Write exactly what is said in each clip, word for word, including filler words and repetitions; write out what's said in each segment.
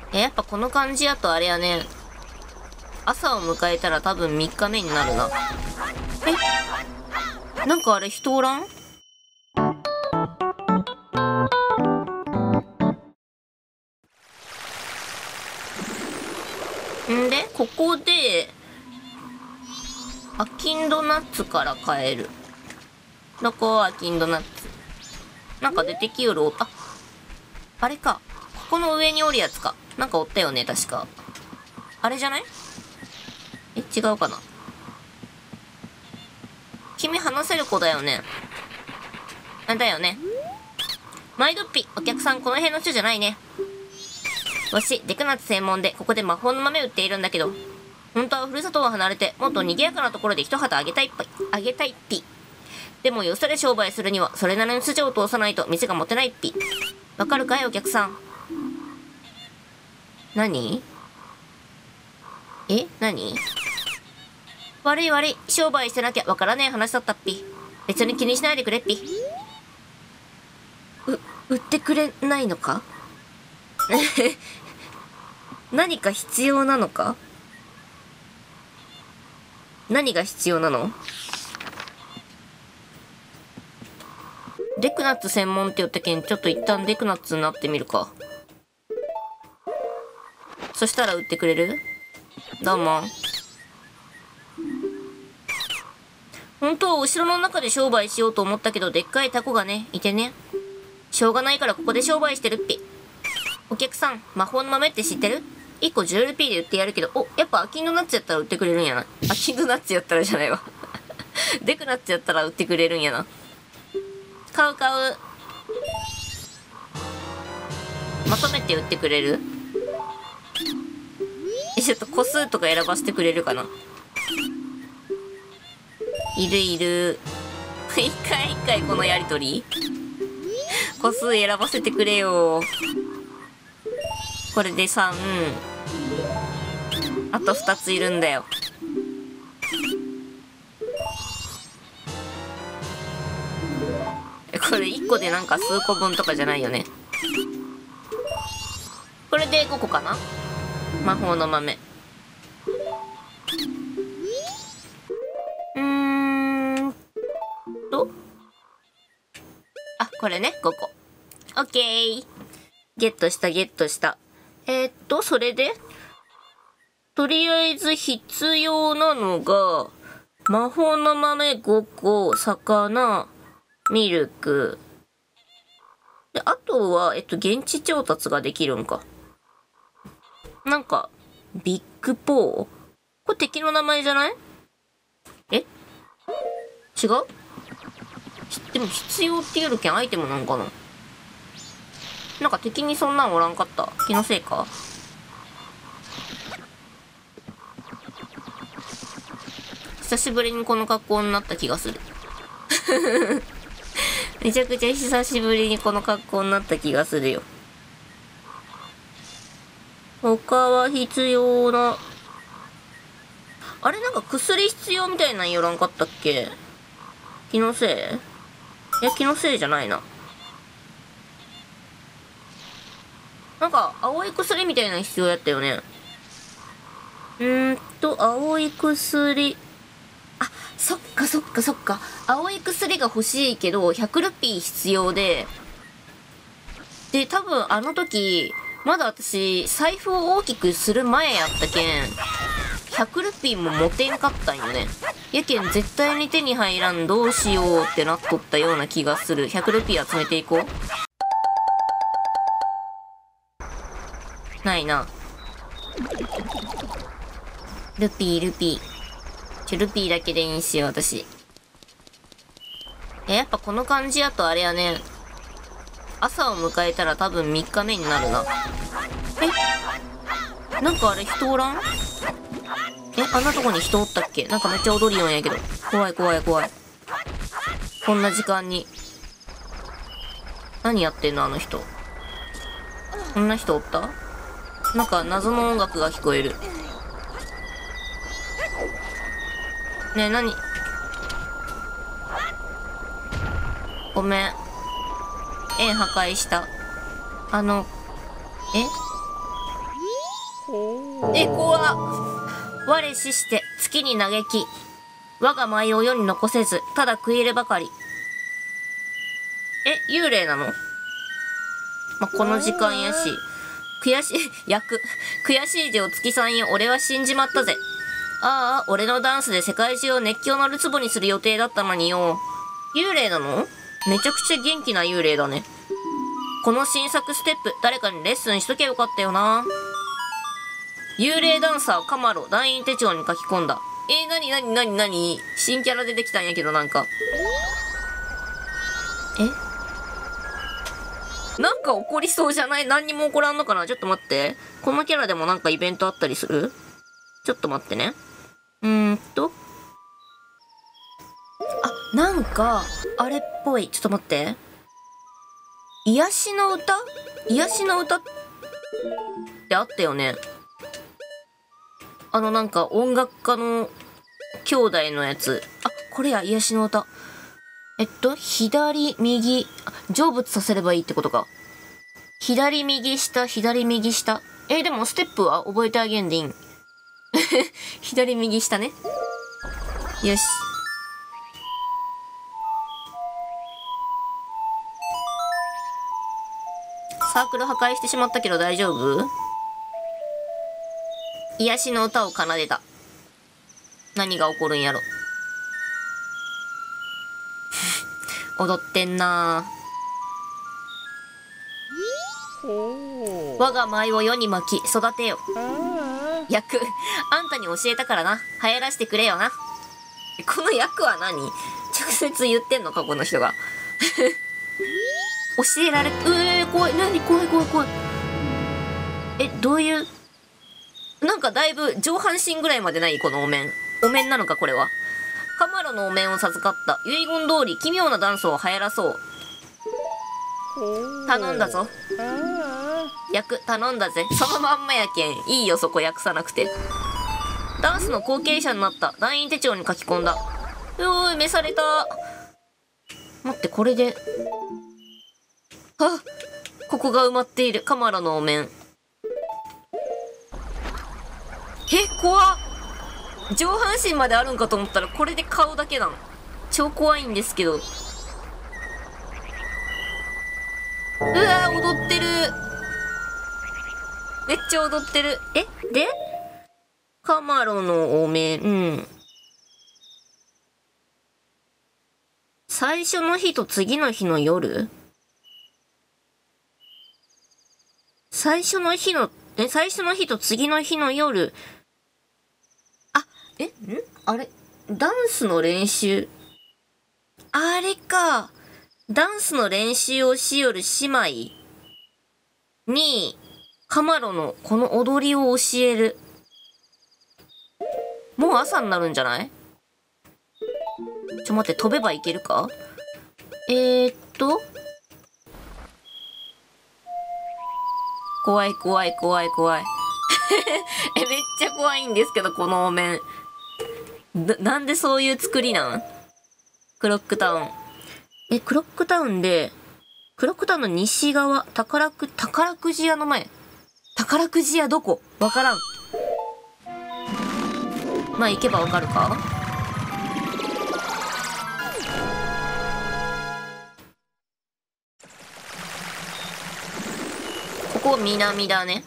え、やっぱこの感じやとあれやね。朝を迎えたら多分みっかめになるな。え、なんかあれ人おらん？んで、ここで、アキンドナッツから買える。どこ？アキンドナッツ。なんか出てきよる。あ、あれか。ここの上におるやつか。なんかおったよね、確か。あれじゃない？え、違うかな。君話せる子だよね。あ、だよね。マイドッピ、お客さんこの辺の人じゃないね。わし、デクナッツ専門で、ここで魔法の豆売っているんだけど、本当はふるさとを離れて、もっと賑やかなところで一旗あげたいっぴ、あげたいっぴ。でもよそで商売するには、それなりの筋を通さないと店が持てないっぴ。わかるかい、お客さん。何？え？何？悪い悪い、商売してなきゃわからねえ話だったっぴ。別に気にしないでくれっぴ。う、売ってくれないのか？何か必要なのか？何が必要なの？デクナッツ専門って言ったけん、ちょっと一旦デクナッツになってみるか。そしたら売ってくれる？どうも。本当はお城の中で商売しようと思ったけど、でっかいタコがね、いてね。しょうがないからここで商売してるっぴ。お客さん、魔法の豆って知ってる？いっこじゅうルピーで売ってやるけど、お、やっぱアキンドナッツやったら売ってくれるんやな。アキンドナッツやったらじゃないわ。デクナッツやったら売ってくれるんやな。買う買う。まとめて売ってくれる？え、ちょっと個数とか選ばせてくれるかな？いるいる。一回一回このやりとり？個数選ばせてくれよ。これでさん。あとふたついるんだよ。これいっこでなんか数個分とかじゃないよね。これでごこかな？魔法の豆。うーんと。あ、これね、ごこ。オッケー。ゲットしたゲットした。えー、っと、それでとりあえず必要なのが、魔法の豆ごこ、魚、ミルク。で、あとは、えっと、現地調達ができるんか。なんか、ビッグポー？これ敵の名前じゃない？え？違う？でも必要っていうよりけんアイテムなんかな？なんか敵にそんなんおらんかった？気のせいか？久しぶりにこの格好になった気がする。めちゃくちゃ久しぶりにこの格好になった気がするよ。他は必要な。あれなんか薬必要みたいなんよらんかったっけ？気のせい？いや、気のせいじゃないな。なんか青い薬みたいなの必要やったよね。うーんと、青い薬。あ、そっかそっかそっか。青い薬が欲しいけど、ひゃくルピー必要で。で、多分あの時、まだ私、財布を大きくする前やったけん、ひゃくルピーも持てんかったんよね。やけん絶対に手に入らん、どうしようってなっとったような気がする。ひゃくルピー集めていこう。ないな。ルピー、ルピー。ちょ、ルピーだけでいいんすよ、私。え、やっぱこの感じやとあれやね。朝を迎えたら多分みっかめになるな。え？なんかあれ人おらん？え、あんなとこに人おったっけ？なんかめっちゃ踊りよんやけど。怖い怖い怖い。こんな時間に。何やってんのあの人。こんな人おった？なんか謎の音楽が聞こえる。ねえ、何？ごめん。円破壊した。あの、え？ え、怖っ。我死して月に嘆き、我が舞を世に残せず、ただ食い入ればかり。え、幽霊なの？まあ、この時間やし。悔しい、役。悔しい字を月さんよ、俺は死んじまったぜ。ああ、俺のダンスで世界中を熱狂のるつぼにする予定だったのによ。幽霊なの？めちゃくちゃ元気な幽霊だね。この新作ステップ、誰かにレッスンしとけばよかったよな。幽霊ダンサーカマロ、団員手帳に書き込んだ。えー、なになになになに？新キャラ出てきたんやけど、なんか。え？なんか起こりそうじゃない？何にも起こらんのかな？ちょっと待って。このキャラでもなんかイベントあったりする？ちょっと待ってね。うーんと。あ、なんか、あれっぽい。ちょっと待って。癒しの歌？癒しの歌ってあったよね。あのなんか音楽家の兄弟のやつ。あ、これや、癒しの歌。えっと、左、右、あ、成仏させればいいってことか。左、右、下、左、右、下。えー、でもステップは覚えてあげんでいいん。左、右、下ね。よし。サークル破壊してしまったけど大丈夫？癒しの歌を奏でた。何が起こるんやろ。踊ってんなぁ。我が舞を世に巻き育てよ。役、あんたに教えたからな。流行らしてくれよな。この役は何？直接言ってんのか、この人が。教えられ、うえー、怖い。何？怖い怖い怖い。え、どういう、なんかだいぶ上半身ぐらいまでない？このお面。お面なのか、これは。カマロのお面を授かった。遺言通り奇妙なダンスを流行らそう。頼んだぞ。役、頼んだぜ。そのまんまやけん。いいよ、そこ訳さなくて。ダンスの後継者になった。団員手帳に書き込んだ。うおーい、召された。待って、これで。あ、ここが埋まっている。カマロのお面。え、怖っ。上半身まであるんかと思ったら、これで顔だけなの。超怖いんですけど。うわー、踊ってる。めっちゃ踊ってる。え、でカマロのお面、うん。最初の日と次の日の夜？最初の日の、え、最初の日と次の日の夜。あ、え、んあれダンスの練習。あれか。ダンスの練習をしよる姉妹に、カマロのこの踊りを教える。もう朝になるんじゃない？ちょ待って、飛べばいけるか？えーっと。怖い怖い怖い怖い。え、めっちゃ怖いんですけど、このお面。な、なんでそういう作りなん？クロックタウン。え、クロックタウンで、クロックタウンの西側、宝く、宝くじ屋の前。宝くじ屋どこ？わからん。まあ、行けばわかるか？ここ南だね。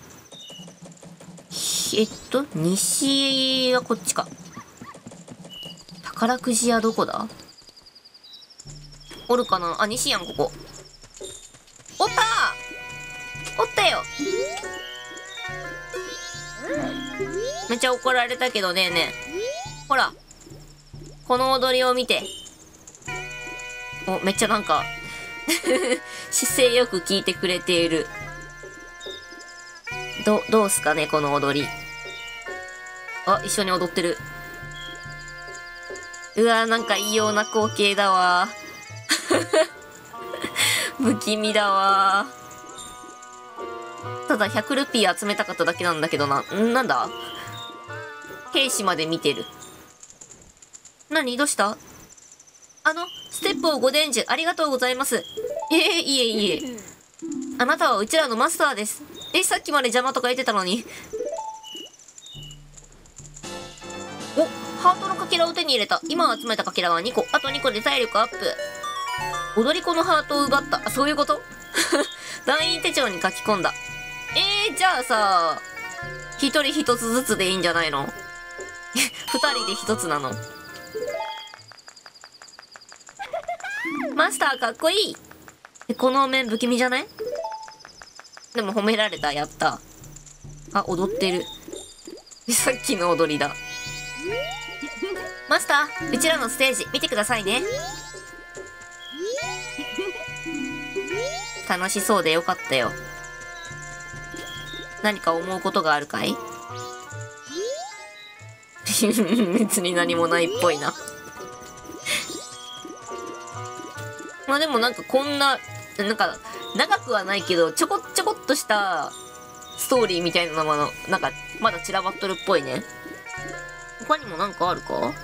えっと、西はこっちか。宝くじ屋どこだ？おるかなあ、西やん、ここ。おったー！おったよ！めっちゃ怒られたけどねえねえ。ほら。この踊りを見て。お、めっちゃなんか、姿勢よく聞いてくれている。ど、どうすかね、この踊り。あ、一緒に踊ってる。うわー、なんか異様な光景だわ。不気味だわ。ただひゃくルピー集めたかっただけなんだけどな。んなんだ？兵士まで見てる。何？どうした？あの、ステップをご伝授ありがとうございます。ええー、いえいえ。あなたはうちらのマスターです。え、さっきまで邪魔とか言ってたのに。 ハートのかけらを手に入れた。今集めたかけらはにこ。あとにこで体力アップ。踊り子のハートを奪った。あ、そういうこと団員手帳に書き込んだ。えー、じゃあさ、一人一つずつでいいんじゃないの？二人で一つなの。マスターかっこいい。え、このお面不気味じゃない？でも褒められた。やった。あ、踊ってる。さっきの踊りだ。マスター、うちらのステージ見てくださいね。楽しそうでよかったよ。何か思うことがあるかい？別に何もないっぽいな。まあでもなんかこんな、なんか長くはないけど、ちょこちょこっとしたストーリーみたいなのも、なんかまだ散らばっとるっぽいね。他にもなんかあるか？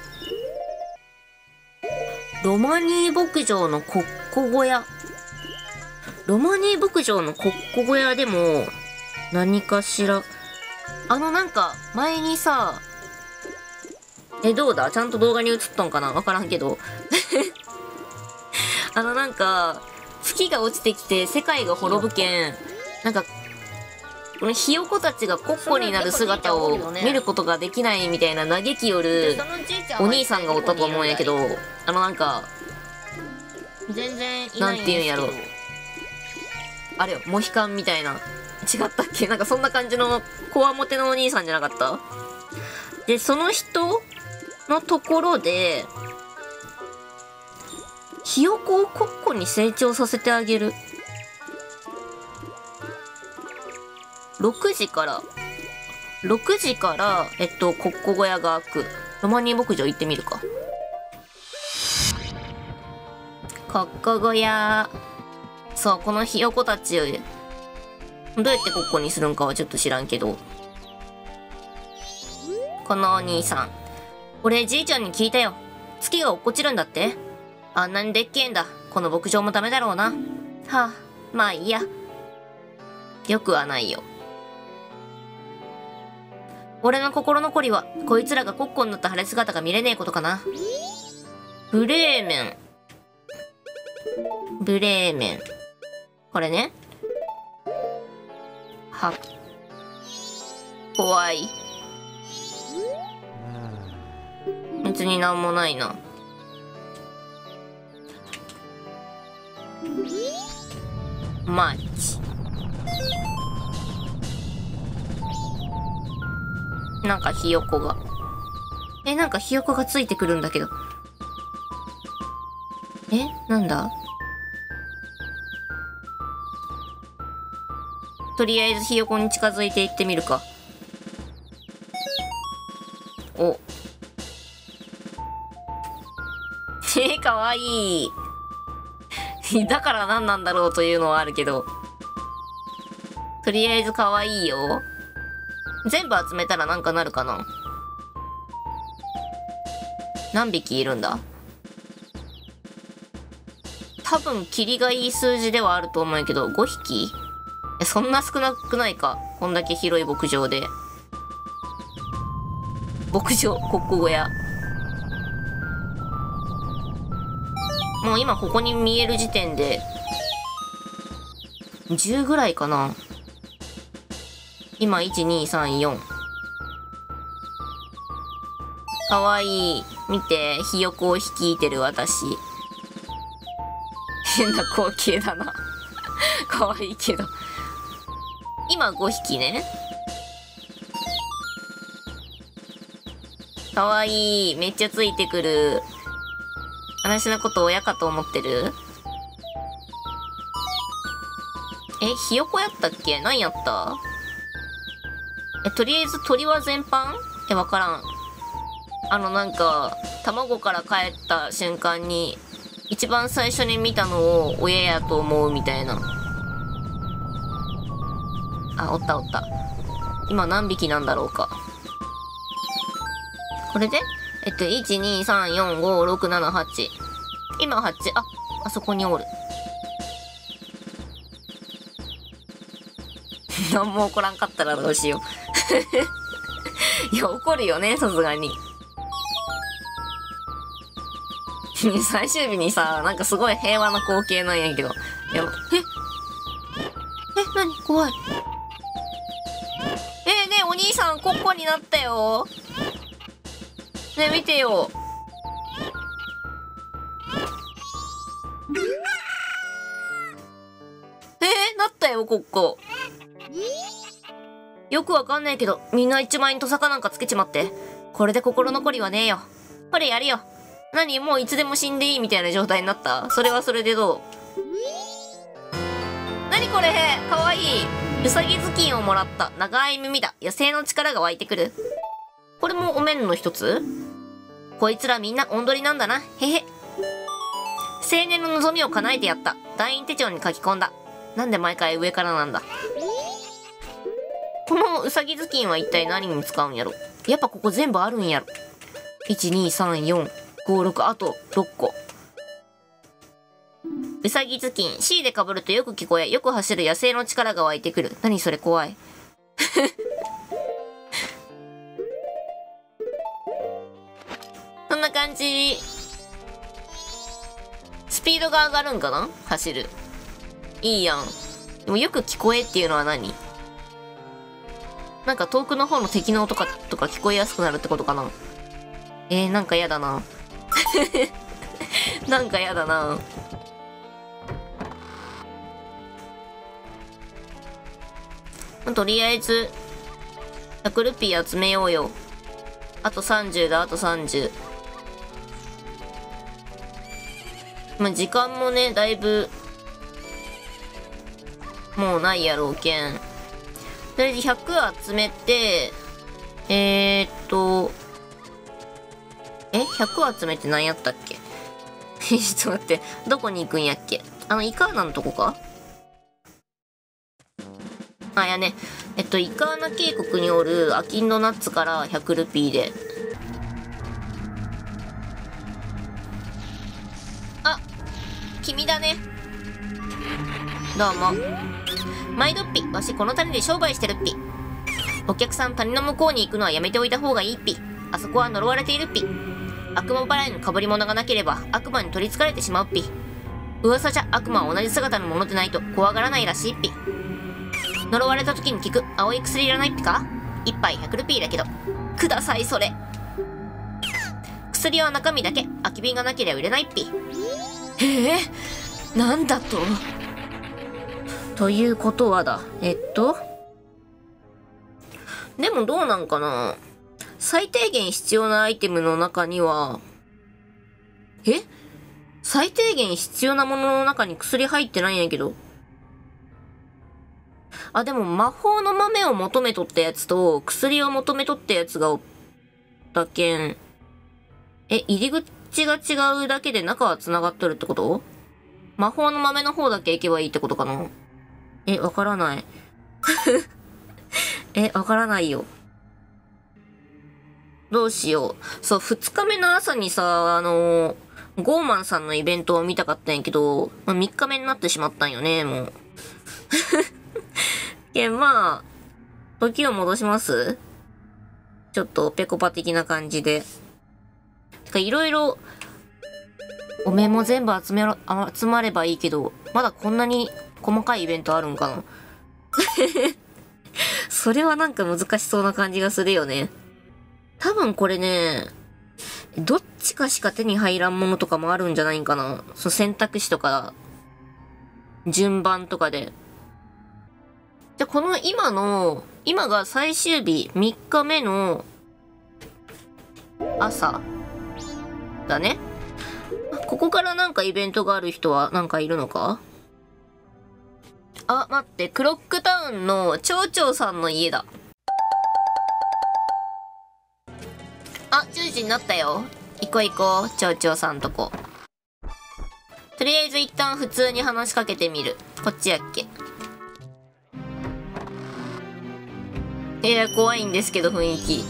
ロマニー牧場のコッコ小屋。ロマニー牧場のコッコ小屋でも何かしら、あのなんか前にさ、え、どうだ？ちゃんと動画に映っとんかな？わからんけど。あのなんか、月が落ちてきて世界が滅ぶけん、なんか、このひよこたちがコッコになる姿を見ることができないみたいな嘆きよるお兄さんがおったと思うんやけど、あのなんか、 全然いななんいんて言うんやろ。 ですけど。 あれよ、モヒカンみたいな。違ったっけ？なんかそんな感じの、こわもてのお兄さんじゃなかった？で、その人のところで、ひよこをコッコに成長させてあげる。ろくじから、ろくじから、えっと、コッコ小屋が開く。ロマニー牧場行ってみるか。コッコ小屋。そう、このひよこたち、どうやってコッコにするんかはちょっと知らんけど。このお兄さん。俺、じいちゃんに聞いたよ。月が落っこちるんだって。あんなにでっけえんだ。この牧場もダメだろうな。はあ、まあいいや。よくはないよ。俺の心残りは、こいつらがコッコになった晴れ姿が見れねえことかな。ブレーメン。ブレーメン。これね。は。怖い。別になんもないな。マッチ。なんかひよこが。え、なんかひよこがついてくるんだけど。え、なんだ？とりあえずひよこに近づいていってみるか。お。えー、かわいい。だから何なんだろうというのはあるけど。とりあえずかわいいよ。全部集めたらなんかなるかな？何匹いるんだ？多分、キリがいい数字ではあると思うんやけど、ごひき？え、そんな少なくないか？こんだけ広い牧場で。牧場、コッコ小屋。もう今ここに見える時点で、じゅうぐらいかな。今、いち、に、さん、よん。かわいい。見て、ひよこを率いてる私。変な光景だな。かわいいけど。今ごひきね。かわいい。めっちゃついてくる。私のこと親かと思ってる？え、ひよこやったっけ？何やった？え、とりあえず鳥は全般？え、わからん。あのなんか、卵から帰った瞬間に、一番最初に見たのを親やと思うみたいな。あ、おったおった。今何匹なんだろうか。これでえっと、いち、に、さん、よん、ご、ろく、なな、はち。今はち、あ、あそこにおる。何も起こらんかったらどうしよう。いや、怒るよね、さすがに。 最終日にさ、なんかすごい平和な光景なんやけど。やば、ええ、なに怖い。えー、ねえ、お兄さん、コッコになったよ。ねえ、見てよ。えー、なったよ、コッコ。よくわかんないけど、みんな一枚にトサカなんかつけちまって。これで心残りはねえよ。これやるよ。何もういつでも死んでいいみたいな状態になった？それはそれでどう？何これ？かわいい。うさぎ頭巾をもらった。長い耳だ。野生の力が湧いてくる。これもお面の一つ？こいつらみんなおんどりなんだな。へへ。青年の望みを叶えてやった。団員手帳に書き込んだ。なんで毎回上からなんだ。このうさぎ頭巾は一体何に使うんやろ。やっぱここ全部あるんやろ。いち、に、さん、よん、ご、ろく、あとろっこ。うさぎ頭巾 C で被るとよく聞こえ、よく走る野生の力が湧いてくる。何それ怖い。そんな感じ。スピードが上がるんかな？走る。いいやん。でもよく聞こえっていうのは何？なんか遠くの方の敵の音かとか聞こえやすくなるってことかな。えー、なんかやだな。なんかやだな。とりあえず、ひゃくルピー集めようよ。あとさんじゅうだ、あとさんじゅう。まあ、時間もね、だいぶ、もうないやろうけん。とりあえずひゃく集めて、えー、っと、え ?ひゃく 集めて何やったっけ？ちょっと待って、どこに行くんやっけ？あの、イカーナのとこか？あ、いやね、えっと、イカーナ渓谷におるアキンドナッツからひゃくルピーで。あ、君だね。どうも。毎度っぴ、わしこの谷で商売してるっぴ。お客さん谷の向こうに行くのはやめておいた方がいいっぴ。あそこは呪われているっぴ。悪魔払いの被り物がなければ悪魔に取り憑かれてしまうっぴ。噂じゃ悪魔は同じ姿のものでないと怖がらないらしいっぴ。呪われた時に効く青い薬いらないっぴか？一杯ひゃくルピーだけど。くださいそれ。薬は中身だけ、空き瓶がなければ売れないっぴ。へえ、なんだと？ということはだ。えっと。でもどうなんかな？最低限必要なアイテムの中には、え？最低限必要なものの中に薬入ってないんやけど。あ、でも魔法の豆を求めとったやつと薬を求めとったやつがおったけん。え、入り口が違うだけで中は繋がっとるってこと？魔法の豆の方だけ行けばいいってことかな？え、わからない。え、わからないよ。どうしよう。そう、二日目の朝にさ、あのー、ゴーマンさんのイベントを見たかったんやけど、まあ、三日目になってしまったんよね、もう。けん、まあ、時を戻します？ちょっとペコパ的な感じで。てか、いろいろ、お面も全部集めろ、集まればいいけど、まだこんなに細かいイベントあるんかな。それはなんか難しそうな感じがするよね。多分これね、どっちかしか手に入らんものとかもあるんじゃないんかな。その選択肢とか、順番とかで。じゃ、この今の、今が最終日みっかめの朝だね。ここからなんかイベントがある人はなんかいるのか？あ、待って、クロックタウンの町長さんの家だ。あ、じゅうじになったよ。行こう行こう、町長さんとこ。とりあえず一旦普通に話しかけてみる。こっちやっけ。いや、怖いんですけど、雰囲気。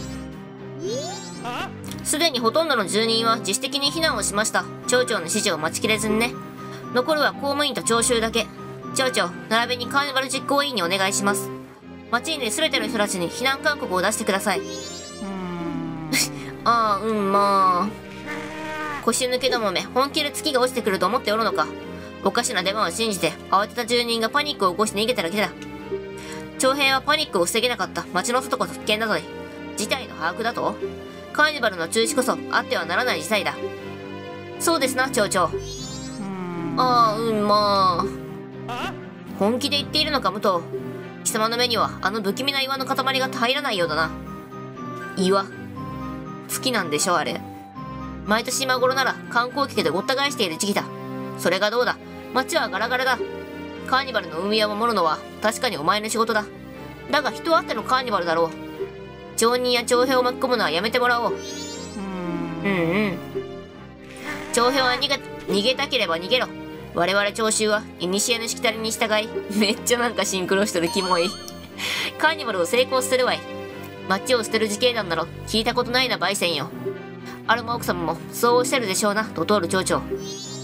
すでにほとんどの住人は自主的に避難をしました。町長の指示を待ちきれずにね。残るは公務員と聴衆だけ。町長、並びにカーニバル実行委員にお願いします。町にいる全ての人たちに避難勧告を出してください。ああ、うん、まあ。 腰抜けどもめ、本気で月が落ちてくると思っておるのか。おかしな出番を信じて、慌てた住人がパニックを起こして逃げただけだ。長平はパニックを防げなかった。町の外こそ危険だぞい。事態の把握だと？カーニバルの中止こそあってはならない事態だ。そうですな、町長。ああ、うん、まあ。本気で言っているのか、武藤。貴様の目にはあの不気味な岩の塊が入らないようだな。岩。好きなんでしょ、あれ。毎年今頃なら観光客でごった返している時期だ。それがどうだ。街はガラガラだ。カーニバルの運営を守るのは確かにお前の仕事だ。だが人あってのカーニバルだろう。町人や徴兵を巻き込むのはやめてもらおう。うんうん。徴兵は逃げ、逃げたければ逃げろ。我々徴収は古のしきたりに従い、めっちゃなんかシンクロしてるキモい。カーニバルを成功するわい。町を捨てる自警団など聞いたことないな、バイセンよ。アルマ奥様もそうおっしゃるでしょうな、ドトール町長。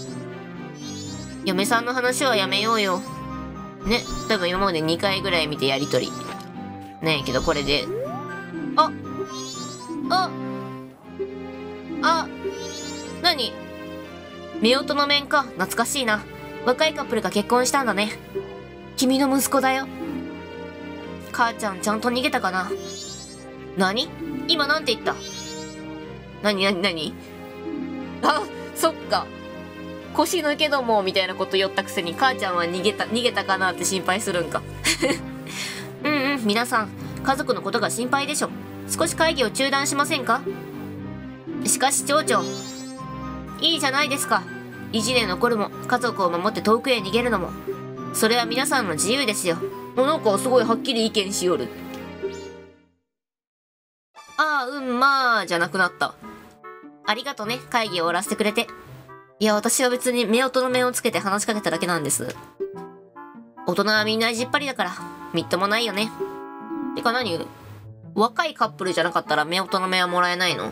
嫁さんの話はやめようよ。ね、多分今までにかいぐらい見てやりとり。ねえけどこれで。あああ何夫婦の面か、懐かしいな。若いカップルが結婚したんだね。君の息子だよ。母ちゃんちゃんと逃げたかな。何？今なんて言った？何何何？あ、そっか。腰抜けどもみたいなこと言ったくせに母ちゃんは逃げた、逃げたかなって心配するんか。うんうん、皆さん、家族のことが心配でしょ。少し会議を中断しませんか？しかし町長、いいじゃないですか。意地で残るも、家族を守って遠くへ逃げるのも。それは皆さんの自由ですよ。なんかすごいはっきり意見しよる。ああ、うん、まあ、じゃなくなった。ありがとね、会議を終わらせてくれて。いや、私は別に夫婦の面をつけて話しかけただけなんです。大人はみんな意地っ張りだから、みっともないよね。てか何？若いカップルじゃなかったら夫婦の面はもらえないの？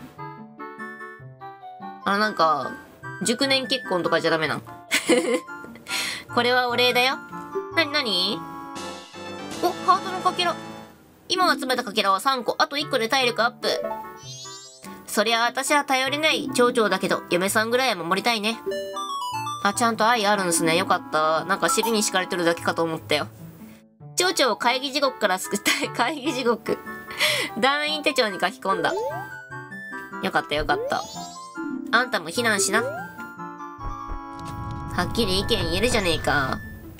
あのなんか、熟年結婚とかじゃダメなん？これはお礼だよ。なになに？お、ハートのかけら。今集めたかけらはさんこ、あといっこで体力アップ。そりゃ私は頼りない町長だけど、嫁さんぐらいは守りたいね。あ、ちゃんと愛あるんすね。よかった。なんか尻に敷かれてるだけかと思ったよ。町長を会議地獄から救ったい。会議地獄。団員手帳に書き込んだ。よかったよかった。あんたも避難しな。はっきり意見言えるじゃねえか。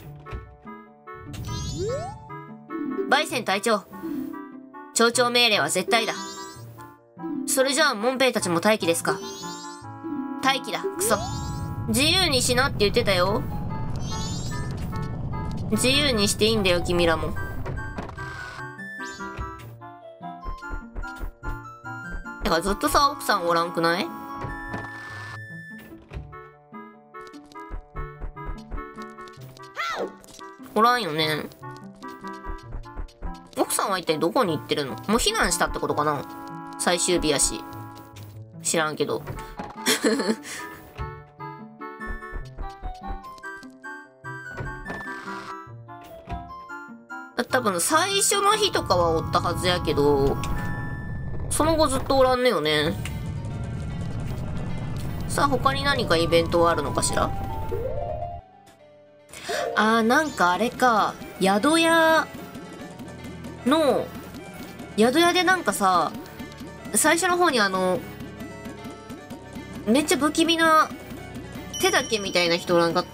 バイセン隊長。町長命令は絶対だ。それじゃあ、モンペイたちも待機ですか？待機だ、クソ。自由にしなって言ってたよ。自由にしていいんだよ、君らも。てか、ずっとさ、奥さんおらんくない？おらんよね。奥さんは一体どこに行ってるの？もう避難したってことかな？最終日やし。知らんけど。多分最初の日とかはおったはずやけど、その後ずっとおらんねよね。さあ他に何かイベントはあるのかしら？あー、なんかあれか、宿屋の、宿屋でなんかさ、最初の方にあの、めっちゃ不気味な手だけみたいな人おらんかった？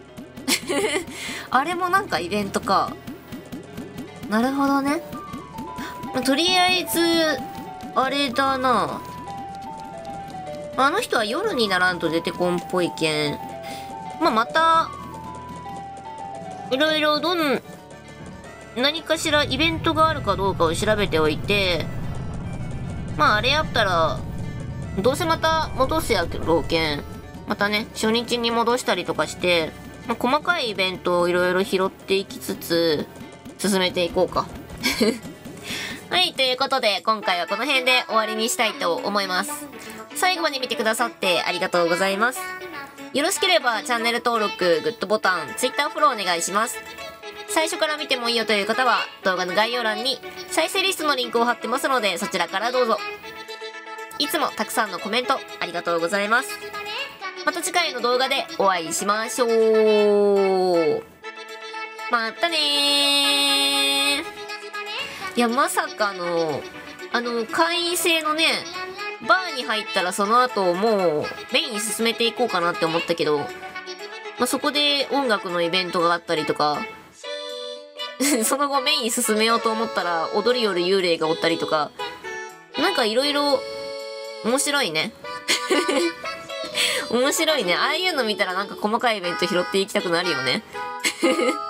あれもなんかイベントか。なるほどね。とりあえず、あれだな。あの人は夜にならんと出てこんっぽいけん。まあ、また、いろいろどん、何かしらイベントがあるかどうかを調べておいて、まああれやったら、どうせまた戻すやろうけん。またね、初日に戻したりとかして、まあ、細かいイベントをいろいろ拾っていきつつ、進めていこうか。はい、ということで、今回はこの辺で終わりにしたいと思います。最後まで見てくださってありがとうございます。よろしければチャンネル登録、グッドボタン、Twitter フォローお願いします。最初から見てもいいよという方は、動画の概要欄に再生リストのリンクを貼ってますので、そちらからどうぞ。 いつもたくさんのコメントありがとうございます。また次回の動画でお会いしましょう。またねー。いや、まさかの、あの、会員制のね、バーに入ったらその後もうメインに進めていこうかなって思ったけど、まあ、そこで音楽のイベントがあったりとか、その後メインに進めようと思ったら踊りよる幽霊がおったりとか、なんかいろいろ面白いね。面白いね。ああいうの見たらなんか細かいイベント拾っていきたくなるよね。